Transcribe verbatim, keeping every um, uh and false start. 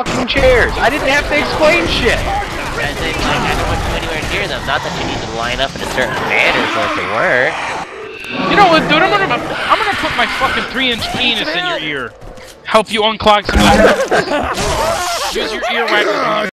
fucking chairs. I didn't have to explain shit. I think, like, I don't want you anywhere near them. Not that you need to line up in a certain manner for it to work. You know what, dude? I'm gonna, I'm gonna put my fucking three-inch penis in your ear. Help you unclog some of that. Use your earwax.